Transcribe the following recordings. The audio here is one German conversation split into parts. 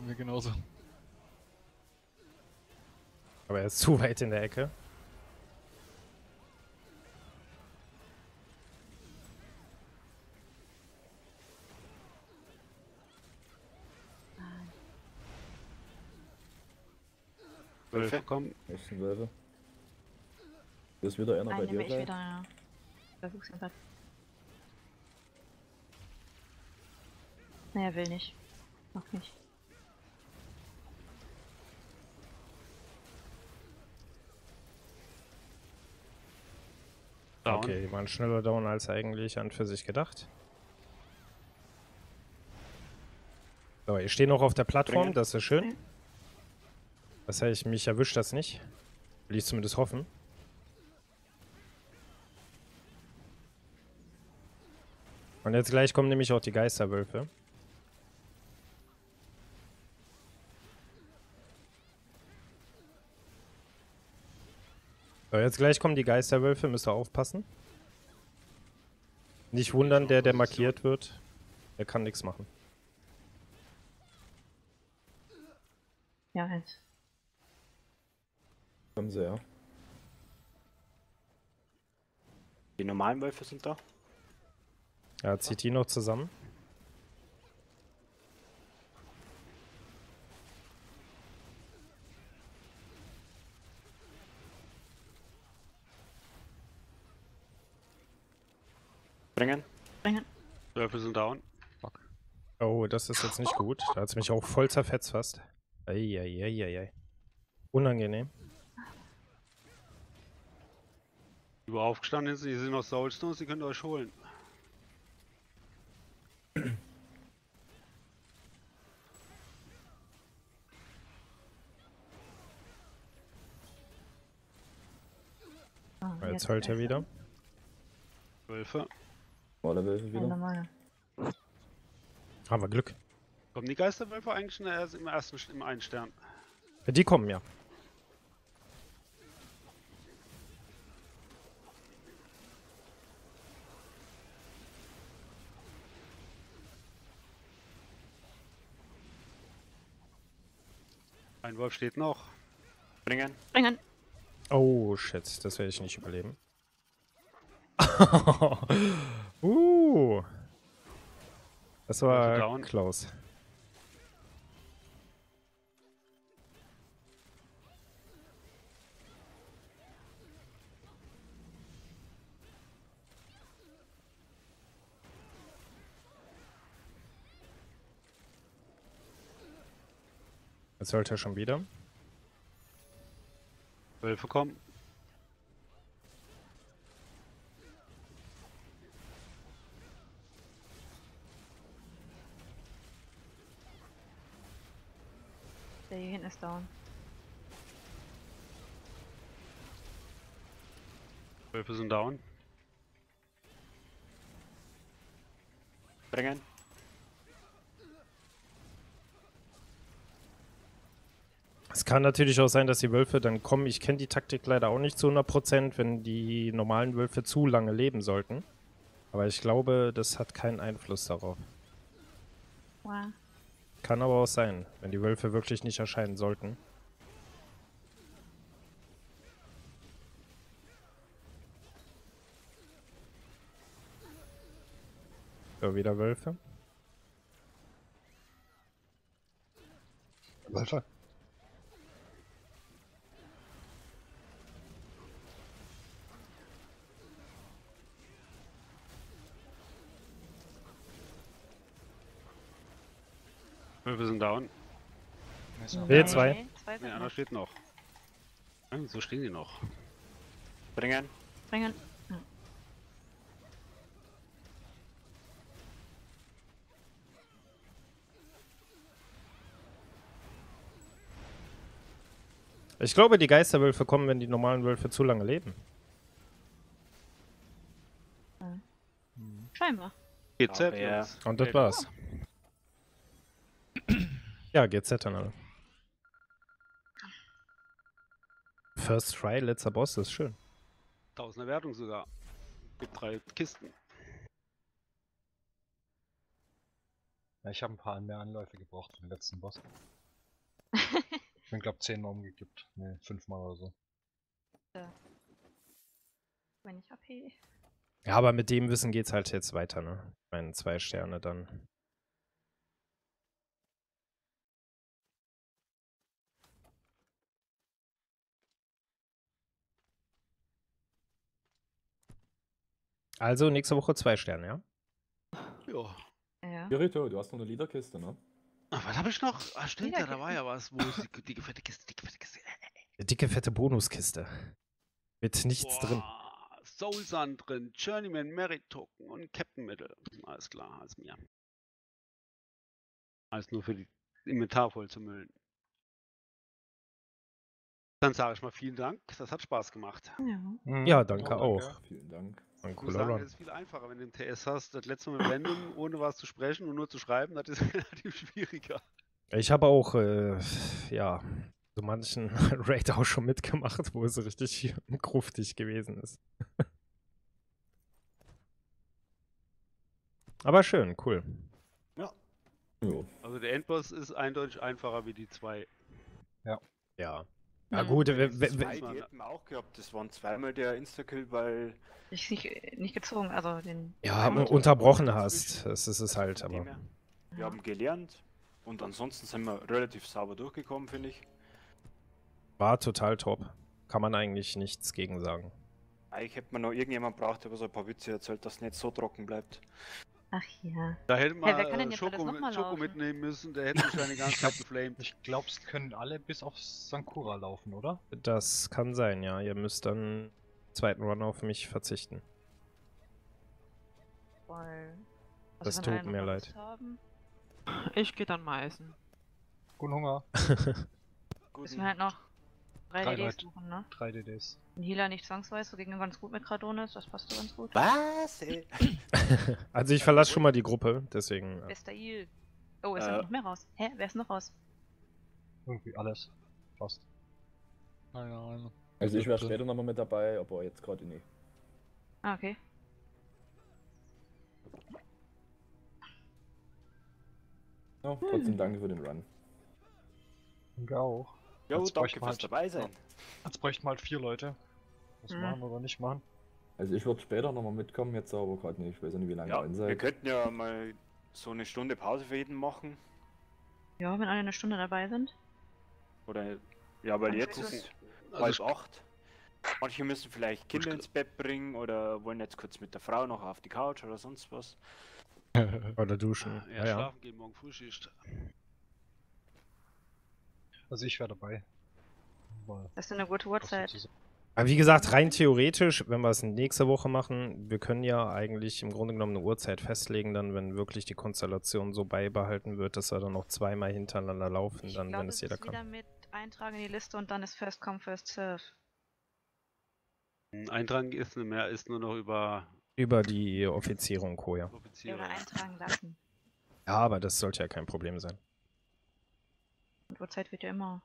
mir genauso. Aber er ist zu weit in der Ecke. Wölfe kommen. Das sind Wölfe. Hier ist wieder einer bei Einen nehme dir ich gleich. wieder, ja. Versuch's einfach. Nee, er will nicht. Noch nicht. Down. Okay, die waren schneller down als eigentlich an für sich gedacht. So, ich stehe noch auf der Plattform, Bringen. das ist schön. Das heißt, mich erwischt das nicht. Will ich zumindest hoffen. Und jetzt gleich kommen nämlich auch die Geisterwölfe. So, jetzt gleich kommen die Geisterwölfe, müsst ihr aufpassen. Nicht wundern, der markiert wird. Der kann nichts machen. Ja, eins. Kommen sie, ja. Die normalen Wölfe sind da. Ja, zieht die noch zusammen. Bringen. Bringen. Wölfe sind down. Oh, das ist jetzt nicht gut. Da hat es mich auch voll zerfetzt fast. Eieieiei. Unangenehm. Über aufgestanden sind, die sind aus Soulstone, sie könnt euch holen. Oh, Jetzt heult er wieder. Wölfe. Alle Wölfe Ja, wieder. normal. Haben wir Glück. Kommen die Geisterwölfe eigentlich im einen Stern? Ja, die kommen ja. Ein Wolf steht noch. Bringen. Bringen. Oh, shit. Das werde ich nicht überleben. Das war down. close. Jetzt sollte er schon wieder. Wölfe kommen. Der hier hinten ist down. Wölfe sind down. Bringen. Es kann natürlich auch sein, dass die Wölfe dann kommen. Ich kenne die Taktik leider auch nicht zu 100%, wenn die normalen Wölfe zu lange leben sollten. Aber ich glaube, das hat keinen Einfluss darauf. Wow. Kann aber auch sein, wenn die Wölfe wirklich nicht erscheinen sollten. So, wieder Wölfe. Wölfe. Wölfe sind down. Nee, zwei. Nee, zwei Der sind andere noch. steht noch. Ja, so stehen die noch. Bringen. Bringen. Ich glaube, die Geisterwölfe kommen, wenn die normalen Wölfe zu lange leben. Scheinbar. GZ. Aber ja. Jungs. Und das war's. Ja, GZ dann alle. First Try, letzter Boss, das ist schön. 1000er Wertung sogar. Gibt 3 Kisten. Ja, ich habe ein paar mehr Anläufe gebraucht für den letzten Boss. Ich bin glaub 10 Mal umgekippt. Ne, 5 Mal oder so. Wenn ich abhebe. Ja, aber mit dem Wissen geht's halt jetzt weiter, ne? Ich meine, 2 Sterne dann. Also nächste Woche 2 Sterne, ja? Ja. Ja. Kirito, du hast noch eine Liederkiste, ne? Ah, was habe ich noch? Ah, stimmt, ja, da war Liederkisten. ja was. Wo ist die dicke, fette Kiste, dicke, fette Kiste? Eine dicke, fette Bonuskiste. Mit nichts drin. Boah, Soul Sand drin, Journeyman, Merit Token und Captain Medal. Alles klar, alles mir. Alles nur für die Inventar voll zu müllen. Dann sage ich mal vielen Dank, das hat Spaß gemacht. Ja. Ja, danke Oh, auch. Vielen Dank. Ein Ich muss cooler sagen, Run. es ist viel einfacher, wenn du einen TS hast. Das letzte Mal mit Random, ohne was zu sprechen und nur zu schreiben, das ist relativ schwieriger. Ich habe auch, ja, so manchen Raid auch schon mitgemacht, wo es richtig gruftig gewesen ist. Aber schön, cool. Ja. Jo. Also der Endboss ist eindeutig einfacher wie die 2. Ja. Ja, Ja. gut, Die hätten wir auch gehabt. Das waren zweimal der Insta-Kill, weil Ich nicht gezogen, also den. ja, einmal unterbrochen dazwischen. hast. Das ist es halt, Von dem aber. her, wir haben gelernt und ansonsten sind wir relativ sauber durchgekommen, finde ich. War total top. Kann man eigentlich nichts gegen sagen. Eigentlich hätte man noch irgendjemand braucht, der so ein paar Witze erzählt, dass es nicht so trocken bleibt. Ach ja. Da hätte man wer kann denn jetzt alles noch mal Schoko laufen? mitnehmen müssen, der hätte mich eine ganze Zeit geflamed. Ich glaube, es können alle bis auf Sankura laufen, oder? Das kann sein, ja. Ihr müsst dann zweiten Run auf mich verzichten. Weil. Das wenn tut alle noch mir mal leid. Lust haben, Ich gehe dann mal essen. Guten Hunger. müssen wir halt noch 3 Drei DDs Leute. suchen, ne? 3 DDs. Ein Healer nicht zwangsweise, gegen ganz gut mit Kradonis, das passt so ganz gut. Was? Also ich verlasse schon mal die Gruppe, deswegen. Bester Heal. Oh, es sind noch mehr raus. Hä? Wer ist noch raus? Irgendwie alles. Fast. Keine Ahnung. Also ich wäre später nochmal mit dabei, aber jetzt gerade nicht. Ah, okay. Ja, trotzdem danke für den Run. Danke auch. Jo, Jetzt danke bräuchten wir fürs halt- dabei sein. Jetzt bräuchten wir halt 4 Leute. Was Mhm. machen oder nicht machen? Also ich würde später nochmal mitkommen, jetzt aber gerade nicht. Ich weiß ja nicht, wie lange Ja, ihr rein wir seid. könnten ja mal so eine Stunde Pause für jeden machen. Ja, wenn alle eine Stunde dabei sind. Oder ja, weil Dann jetzt ist ist Also halb 8. Manche müssen vielleicht Kinder ins Bett bringen oder wollen jetzt kurz mit der Frau noch auf die Couch oder sonst was. Oder duschen. ja, Ja, ja. schlafen gehen, morgen Frühschicht. Also ich wäre dabei. Mal Das ist eine gute was Uhrzeit. sozusagen- Aber wie gesagt, rein theoretisch, wenn wir es nächste Woche machen, wir können ja eigentlich im Grunde genommen eine Uhrzeit festlegen, dann wenn wirklich die Konstellation so beibehalten wird, dass wir dann noch zweimal hintereinander laufen, Ich dann glaube, wenn es jeder ist wieder kann. mit Eintragen in die Liste und dann ist First Come, First Serve. Ein Eintragen ist nicht mehr, ist nur noch über Über die Offizierung Co. Ja. Ja, Offiziere. oder eintragen lassen. Ja, aber das sollte ja kein Problem sein. Und Uhrzeit wird ja immer.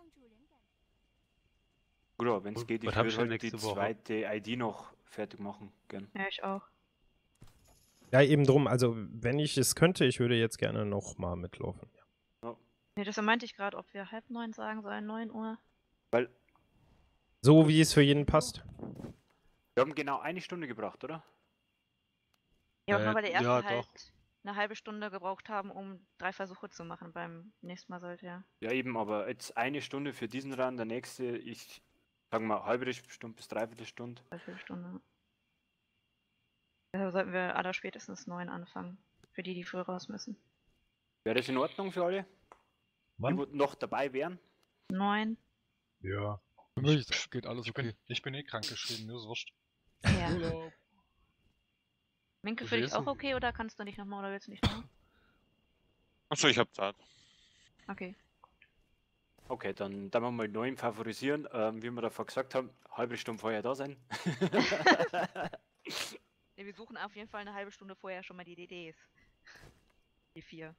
Oder wenn es geht, Was ich hab ich würde denn halt die nächste Woche? zweite ID noch fertig machen, gern. Ja, ich auch. Ja, eben drum, also wenn ich es könnte, ich würde jetzt gerne nochmal mitlaufen. Ja. Ne, das meinte ich gerade, ob wir 8:30 sagen sollen, 9 Uhr. Weil So wie es für jeden passt. wir haben genau eine Stunde gebraucht, oder? Ja, aber nur weil der erste ja, halt doch. eine halbe Stunde gebraucht haben, um 3 Versuche zu machen. Beim nächsten Mal sollte ja. Ja eben, aber jetzt eine Stunde für diesen Run, der nächste, ich sag mal halbe Stunde bis dreiviertel Stunde. 3 Stunde. Deshalb sollten wir aller spätestens 9 anfangen. Für die, die früh raus müssen. Wäre das in Ordnung für alle? Die Wann? wo noch dabei wären? 9. Ja. Für mich geht alles Ich okay. bin eh krank geschrieben, mir ist wurscht. Ja. Urlaub. Minke, Wo für dich gehst auch du? okay oder kannst du nicht nochmal oder willst du nicht noch? Achso, ich hab Zeit. Okay. Okay, dann wir mal 9 favorisieren. Wie wir davor gesagt haben, halbe Stunde vorher da sein. Ja, wir suchen auf jeden Fall eine halbe Stunde vorher schon mal die DDs. Die 4.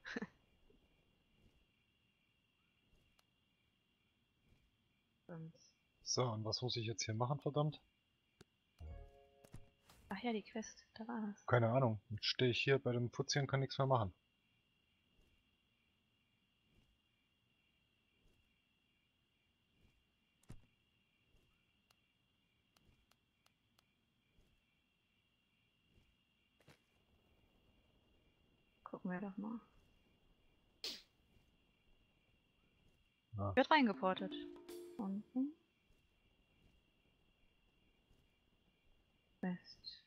Sonst. So, und was muss ich jetzt hier machen, verdammt? Ach ja, die Quest, da war das. Keine Ahnung. Jetzt stehe ich hier bei dem Putzi und kann nichts mehr machen. Gucken wir doch mal. Ja. Wird reingeportet. Unten. West.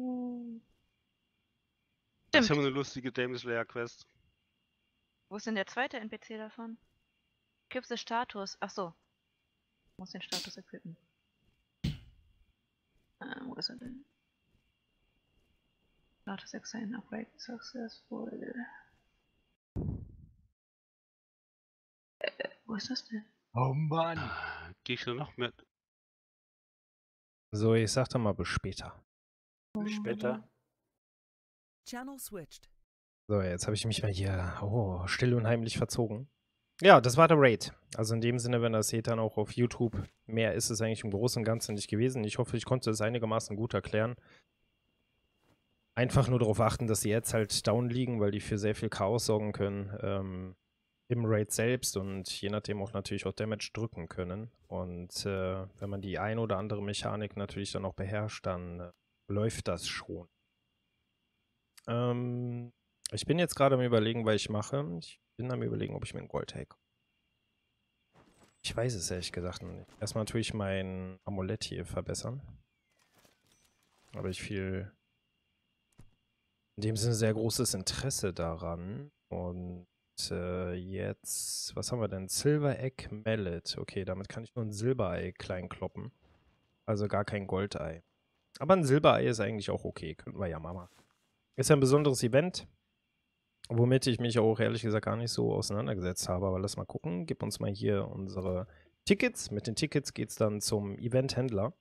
Das ist Stimmt. immer eine lustige Demon Slayer Quest. Wo ist denn der zweite NPC davon? Gibst du Status? Achso. Muss den Status equippen. Wo ist er denn? Status Exile Upgrade Successful. Wo ist das denn? Oh Mann! Geh ich nur noch mit. So, ich sag dann mal bis später. Bis später. Channel switched. So, jetzt habe ich mich mal hier still und heimlich verzogen. Ja, das war der Raid. Also in dem Sinne, wenn ihr das seht, dann auch auf YouTube. Mehr ist es eigentlich im Großen und Ganzen nicht gewesen. Ich hoffe, ich konnte es einigermaßen gut erklären. Einfach nur darauf achten, dass die jetzt halt down liegen, weil die für sehr viel Chaos sorgen können im Raid selbst und je nachdem auch natürlich auch Damage drücken können. Und wenn man die ein oder andere Mechanik natürlich dann auch beherrscht, dann läuft das schon. Ich bin jetzt gerade am Überlegen, was ich mache. Ich bin am Überlegen, ob ich mir ein Gold hack. Ich weiß es ehrlich gesagt nicht. Erstmal natürlich mein Amulett hier verbessern. Aber ich viel in dem Sinne sehr großes Interesse daran. Und jetzt, was haben wir denn? Silver Egg Mallet. Okay, damit kann ich nur ein Silberei klein kloppen. Also gar kein Goldei. Aber ein Silberei ist eigentlich auch okay. Könnten wir ja mal machen. Ist ja ein besonderes Event, womit ich mich auch ehrlich gesagt gar nicht so auseinandergesetzt habe. Aber lass mal gucken. Gib uns mal hier unsere Tickets. Mit den Tickets geht es dann zum Event-Händler.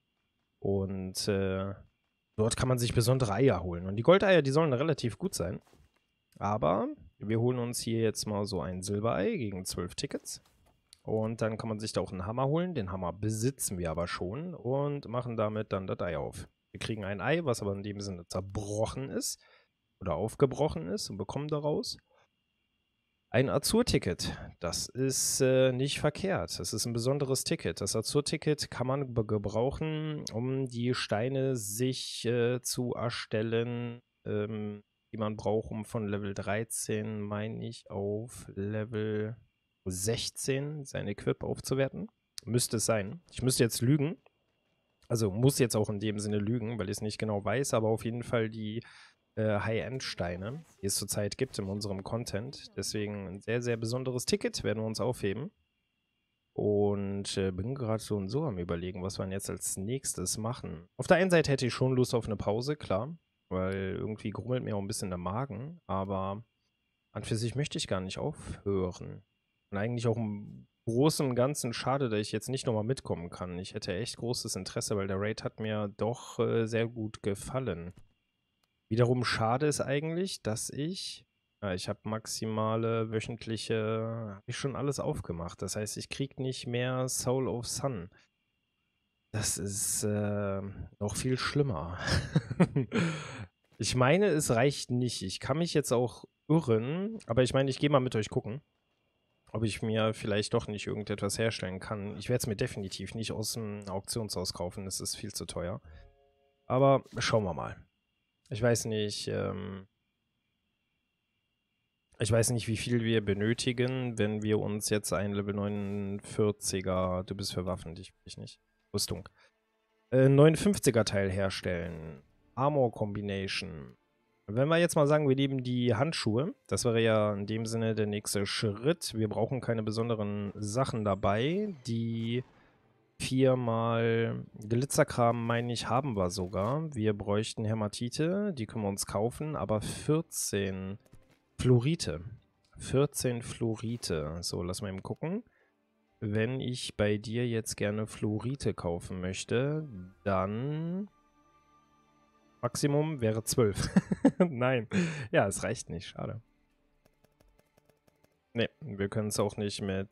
Und dort kann man sich besondere Eier holen. Und die Goldeier, die sollen relativ gut sein. Aber wir holen uns hier jetzt mal so ein Silberei gegen 12 Tickets. Und dann kann man sich da auch einen Hammer holen. Den Hammer besitzen wir aber schon und machen damit dann das Ei auf. Wir kriegen ein Ei, was aber in dem Sinne zerbrochen ist oder aufgebrochen ist und bekommen daraus ein Azur-Ticket. Das ist nicht verkehrt. Das ist ein besonderes Ticket. Das Azur-Ticket kann man gebrauchen, um die Steine sich zu erstellen, die man braucht, um von Level 13, meine ich, auf Level 16 sein Equip aufzuwerten. Müsste es sein. Ich müsste jetzt lügen. Also muss jetzt auch in dem Sinne lügen, weil ich es nicht genau weiß, aber auf jeden Fall die High-End-Steine, die es zurzeit gibt in unserem Content. Deswegen ein sehr, sehr besonderes Ticket, werden wir uns aufheben. Und bin gerade so und so am Überlegen, was wir jetzt als nächstes machen. Auf der einen Seite hätte ich schon Lust auf eine Pause, klar. Weil irgendwie grummelt mir auch ein bisschen der Magen. Aber an für sich möchte ich gar nicht aufhören. Und eigentlich auch im Großen und Ganzen schade, dass ich jetzt nicht nochmal mitkommen kann. Ich hätte echt großes Interesse, weil der Raid hat mir doch sehr gut gefallen. Wiederum schade ist eigentlich, dass ich habe maximale wöchentliche, habe ich schon alles aufgemacht. Das heißt, ich kriege nicht mehr Soul of Sun. Das ist noch viel schlimmer. Ich meine, es reicht nicht. Ich kann mich jetzt auch irren, aber ich meine, ich gehe mal mit euch gucken, ob ich mir vielleicht doch nicht irgendetwas herstellen kann. Ich werde es mir definitiv nicht aus dem Auktionshaus kaufen, das ist viel zu teuer. Aber schauen wir mal. Ich weiß nicht, wie viel wir benötigen, wenn wir uns jetzt ein Level 49er, du bist für Waffen, dich will ich nicht, Rüstung, 59er Teil herstellen. Armor Combination. Wenn wir jetzt mal sagen, wir nehmen die Handschuhe, das wäre ja in dem Sinne der nächste Schritt. Wir brauchen keine besonderen Sachen dabei. Die 4x Glitzerkram, meine ich, haben wir sogar. Wir bräuchten Hämatite, die können wir uns kaufen, aber 14 Fluorite. 14 Fluorite. So, lass mal eben gucken. Wenn ich bei dir jetzt gerne Fluorite kaufen möchte, dann Maximum wäre 12. Nein. Ja, es reicht nicht. Schade. Ne, wir können es auch nicht mit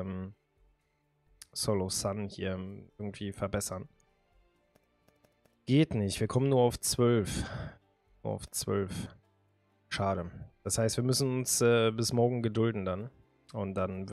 Solo Sun hier irgendwie verbessern. Geht nicht. Wir kommen nur auf 12. Nur auf 12. Schade. Das heißt, wir müssen uns bis morgen gedulden dann. Und dann